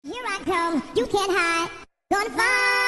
Here I come, you can't hide. Gonna find